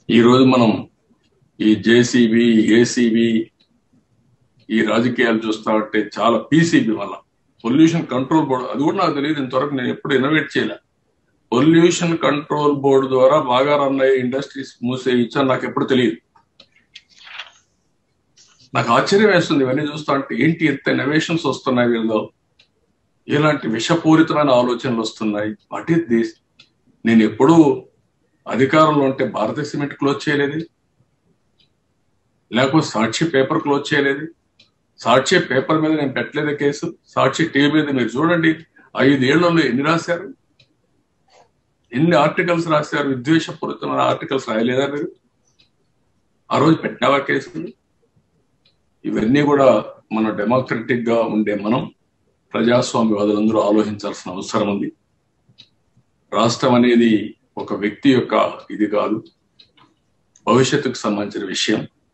ఈ రోజు మనం ఈ జేసీబీ ఏసీబీ ఈ రాజకీయాలు చూస్తా ఉంటే చాలా పీసీబీ వల్ల పొల్యూషన్ కంట్రోల్ బోర్డు అది కూడా నాకు తెలియదు. ఇంతవరకు నేను ఎప్పుడు ఇన్నోవేట్ చేయలే. పొల్యూషన్ కంట్రోల్ బోర్డు ద్వారా బాగా రన్ అయ్యే ఇండస్ట్రీస్ మూసేయచ్చని నాకు ఎప్పుడు తెలియదు. నాకు ఆశ్చర్యం వేస్తుంది ఇవన్నీ చూస్తా ఉంటే. ఏంటి ఎంత ఇన్నోవేషన్స్ వస్తున్నాయి వీళ్ళు, ఇలాంటి విషపూరితమైన ఆలోచనలు వస్తున్నాయి. What is this? నేను ఎప్పుడూ అధికారంలో ఉంటే భారతీయ సిమెంట్ క్లోజ్ చేయలేదు, లేకపోతే సాక్షి పేపర్ క్లోజ్ చేయలేదు. సాక్షి పేపర్ మీద నేను పెట్టలేదు కేసు. సాక్షి టీవీ మీద మీరు చూడండి, 5 ఏళ్లలో ఎన్ని రాశారు, ఎన్ని ఆర్టికల్స్ రాశారు. విద్వేషపూరితమైన ఆర్టికల్స్ రాయలేదా మీరు? ఆ రోజు పెట్టినావా కేసులు? ఇవన్నీ కూడా మన డెమోక్రటిక్ గా ఉండే మనం ప్రజాస్వామ్యవాదులందరూ ఆలోచించాల్సిన అవసరం ఉంది. రాష్ట్రం అనేది ఒక వ్యక్తి యొక్క ఇది కాదు, భవిష్యత్తుకు సంబంధించిన విషయం.